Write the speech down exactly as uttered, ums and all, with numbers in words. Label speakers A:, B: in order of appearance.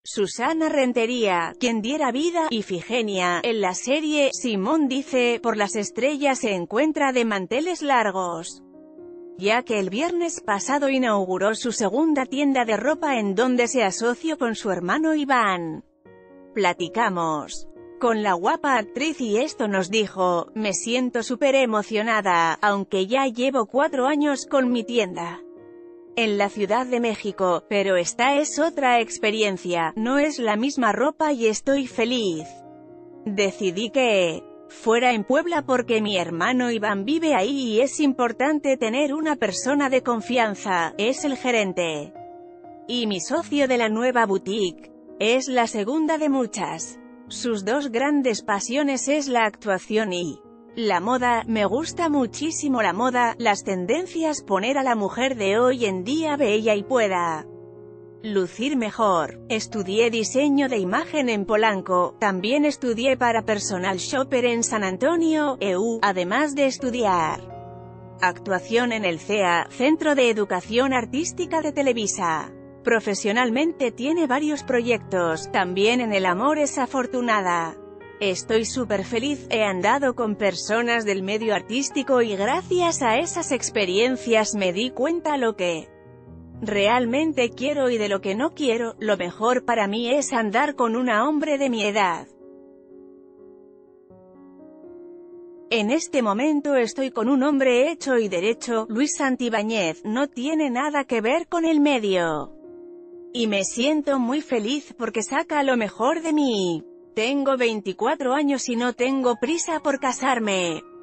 A: Susana Rentería, quien diera vida, Ifigenia, en la serie, Simón dice, por las estrellas se encuentra de manteles largos, ya que el viernes pasado inauguró su segunda tienda de ropa en donde se asoció con su hermano Iván. Platicamos con la guapa actriz y esto nos dijo: me siento súper emocionada, aunque ya llevo cuatro años con mi tienda en la Ciudad de México, pero esta es otra experiencia, no es la misma ropa y estoy feliz. Decidí que fuera en Puebla porque mi hermano Iván vive ahí y es importante tener una persona de confianza, es el gerente y mi socio de la nueva boutique. Es la segunda de muchas. Sus dos grandes pasiones es la actuación y la moda. Me gusta muchísimo la moda, las tendencias, poner a la mujer de hoy en día bella y pueda lucir mejor. Estudié diseño de imagen en Polanco, también estudié para personal shopper en San Antonio, E U, además de estudiar actuación en el C E A, Centro de Educación Artística de Televisa. Profesionalmente tiene varios proyectos, también en el amor es afortunada. Estoy súper feliz, he andado con personas del medio artístico y gracias a esas experiencias me di cuenta lo que realmente quiero y de lo que no quiero. Lo mejor para mí es andar con un hombre de mi edad. En este momento estoy con un hombre hecho y derecho, Luis Santibáñez, no tiene nada que ver con el medio. Y me siento muy feliz porque saca lo mejor de mí. Tengo veinticuatro años y no tengo prisa por casarme.